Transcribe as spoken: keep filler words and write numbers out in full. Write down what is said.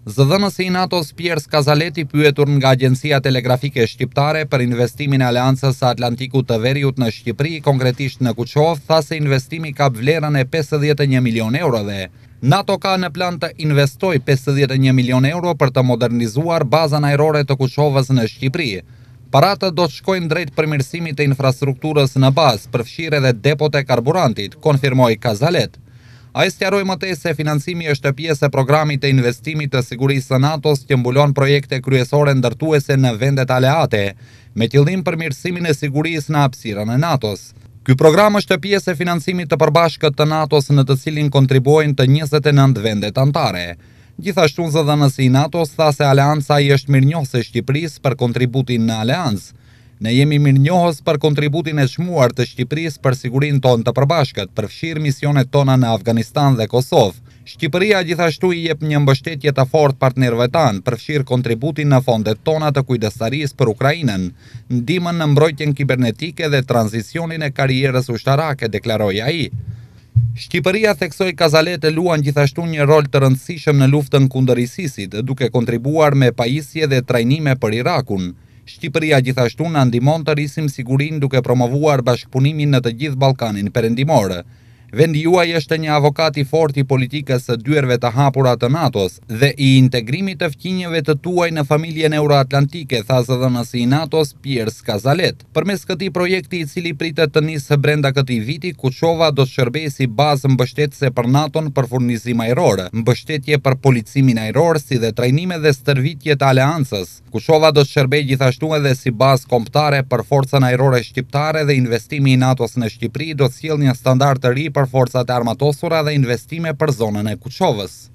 Zëdhënësi i NATO-s Piers Kazaleti, pyetur nga Agjencia Telegrafike Shqiptare për investimin e Aleancës së Atlantikut të Veriut në Shqipëri, konkretisht në Kuçovë, tha se investimi ka vlerën e pesëdhjetë e një milion eurove. NATO ka në plan të investojë pesëdhjetë e një milion euro për të modernizuar bazën ajrore të Kuçovës në Shqipëri. Paratë do të shkojnë drejt përmirësimit të infrastrukturës në bazë, përfshirë edhe depot e karburantit, konfirmoi Kazalet. Ai sqaroi më tej se financimi është pjesë e programit të investimit të sigurisë së NATO-s që mbulon projekte kryesore ndërtuese në vendet aleate, me qëllim përmirësimin e sigurisë në hapësirën e NATO-s. Ky program është pjesë e financimit të përbashkët të NATO-s në të cilin kontribuojnë të njëzet e nëntë vendet anëtare. Gjithashtu zëdhënësi i NATO-s tha se Aleanca i është mirënjohëse Shqipërisë për kontributin në Aleancë. Ne jemi mirënjohës për kontributin e çmuar të Shqipërisë për sigurinë tonë të përbashkët, përfshirë misionet tona në Afganistan dhe Kosovë. Shqipëria gjithashtu i jep një mbështetje të fortë partnerëve tanë, përfshirë kontributin në fondet tona të kujdestarisë për Ukrainën, ndihmën në mbrojtjen kibernetike dhe tranzicionin e karrierës ushtarake, deklaroi ai. Shqipëria, theksoi Kazalet, luan gjithashtu një rol të rëndësishëm në luftën kundër ISIS-it, duke kontribuar me pajisje dhe trajnime për Irakun. Shqipëria gjithashtu na ndihmon të rrisim sigurinë duke promovuar bashkëpunimin në të gjithë Ballkanin Perëndimor. Vendi juaj është një avokat i fortë i politikës së dyerve të hapura të NATO-s dhe i integrimit të fqinjeve të tuaj në familjen euroatlantike, tha zëdhënësi i NATO-s Piers Kazalet. Përmes këtij projekti, i cili pritet të nisë brenda këtij viti, Kuçova do të shërbejë si bazë mbështetëse për NATO-n për furnizim ajror, mbështetje për policimin ajror, si dhe trajnime dhe stërvitje të aleancës. Kuçova do të shërbejë gjithashtu edhe si bazë kombëtare për forcën ajrore shqiptare dhe investimi i NATO-s në Shqipëri do të sjellë një standard të ri për forcat e armatosura dhe investime për zonën e Kuçovës.